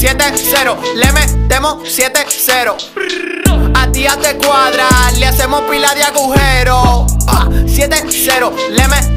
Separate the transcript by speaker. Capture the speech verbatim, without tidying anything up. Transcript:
Speaker 1: siete cero, le metemos siete cero. A ti ya te cuadra, le hacemos pila de agujero. siete cero, le metemos